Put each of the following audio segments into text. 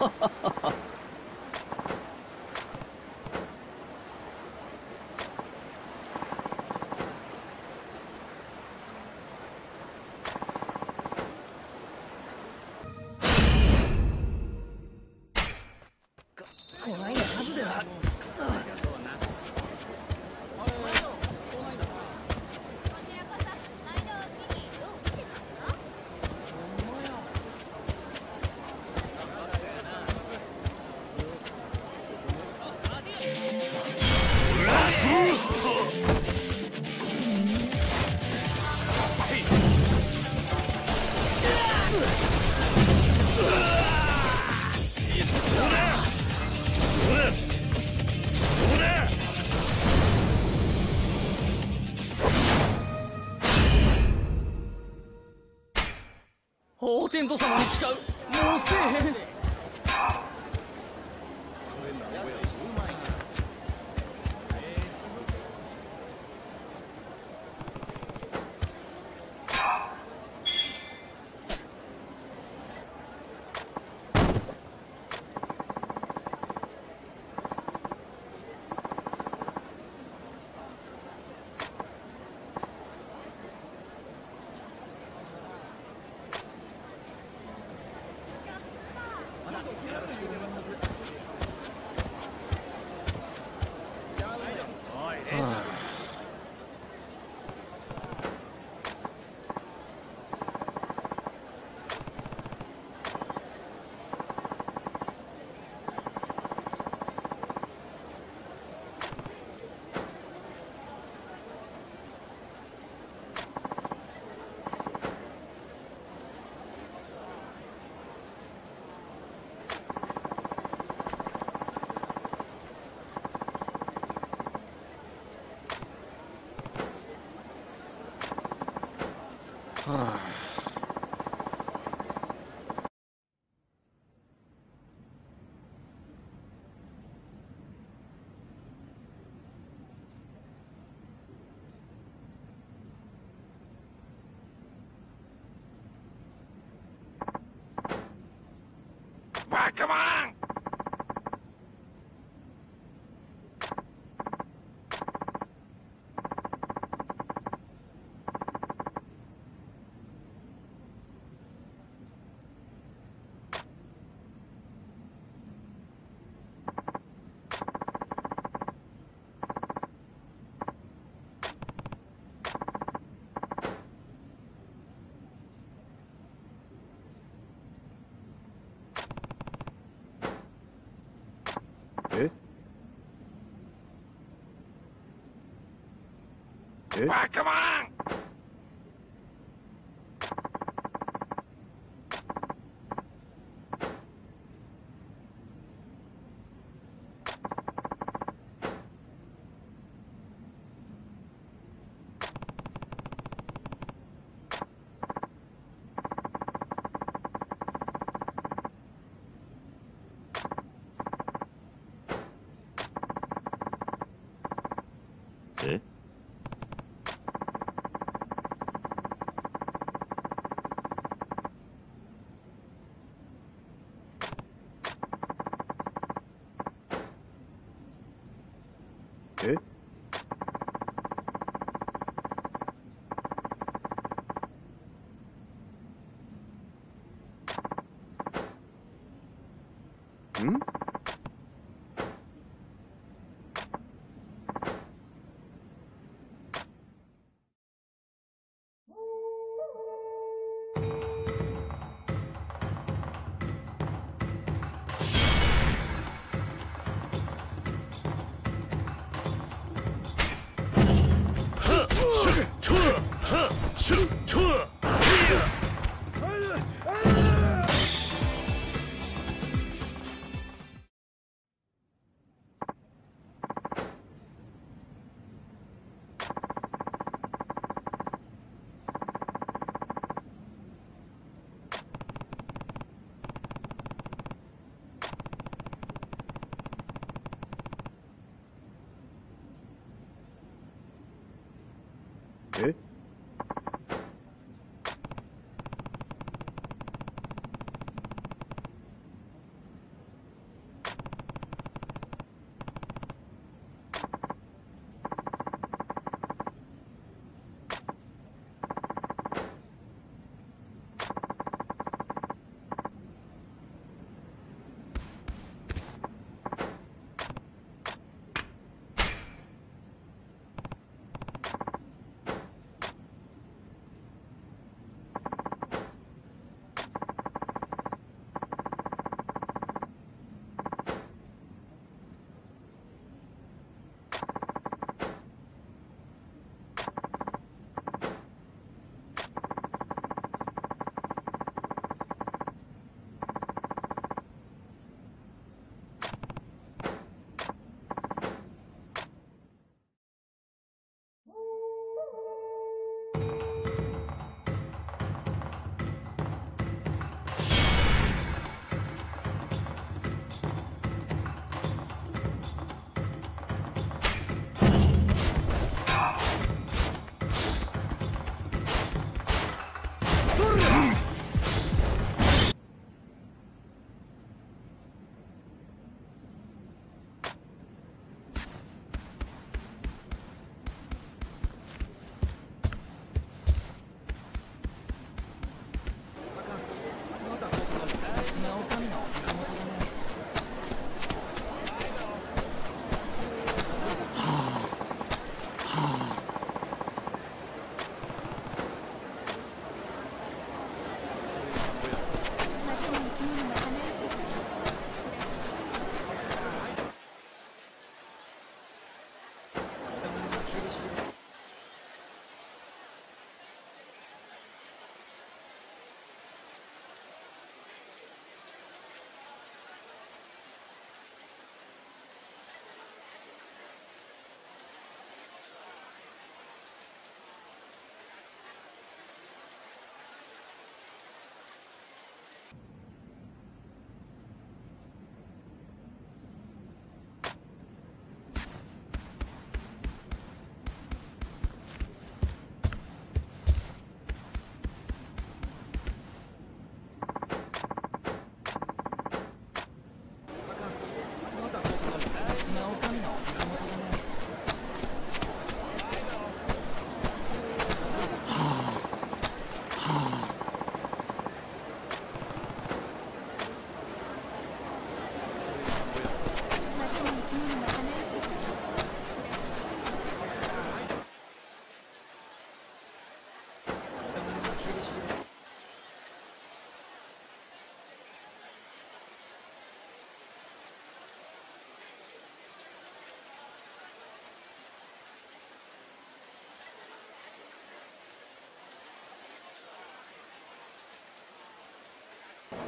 こないな数ではくそ。王天道様に誓う。もうせえへん。 バカマン！バカマン！え？え？ん？え？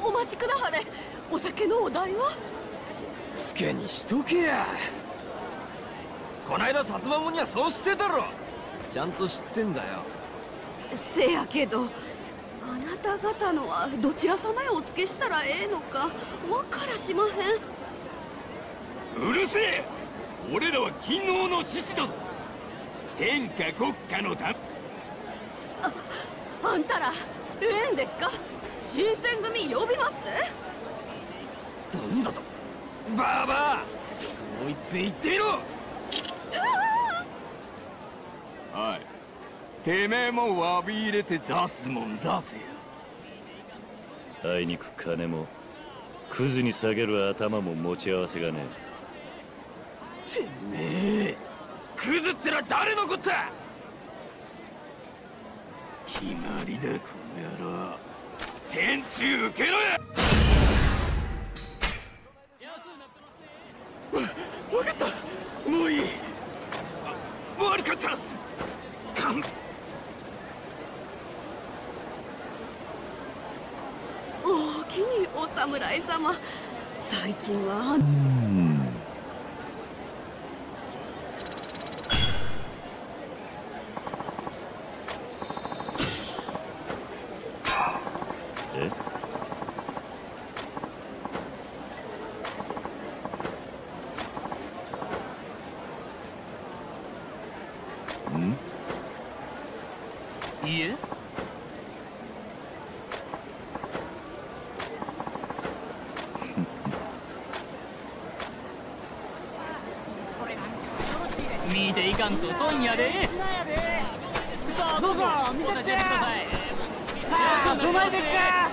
お待ちくだはれ。お酒のお代は？ つけにしとけや。こないだ薩摩もんにはそうしてたろ。ちゃんと知ってんだよ。 せやけど、あなた方のはどちら様へお付けしたらええのかわからしまへん。 うるせえ。俺らは勤王の志士だ。天下国家のため。 あんたらええんでっか。新選組呼びます。 なんだとバーバー、もう一遍言ってみろ。 はい、てめえも詫び入れて出すもん出せよ。 あいにく金もクズに下げる頭も持ち合わせがねてめえ、クズってのは誰のこった。 決まりだこの野郎。天誅受けろや。 わかった、もういい。悪かった。 おおきにお侍様。最近はえ。 いいえ。見ていかんと損やで。さあどうぞ見てってください。さあどないでっか。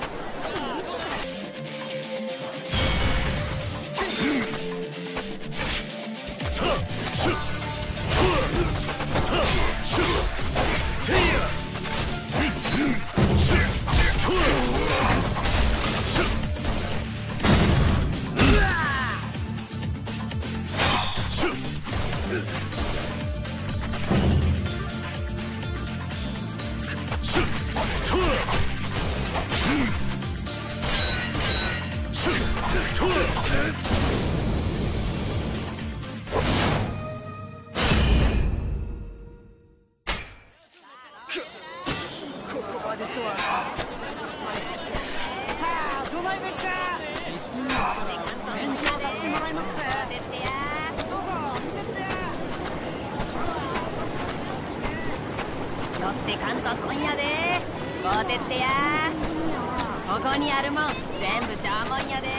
乗ってかんと損やで。こうてってや。ここにあるもん全部縄文やで。